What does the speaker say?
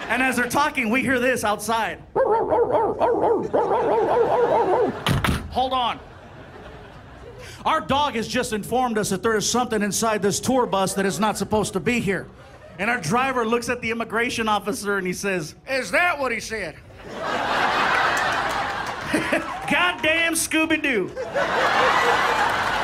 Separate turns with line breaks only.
And as they're talking, we hear this outside. Hold on. Our dog has just informed us that there is something inside this tour bus that is not supposed to be here. And our driver looks at the immigration officer and he says, "Is that what he said?" Goddamn Scooby-Doo.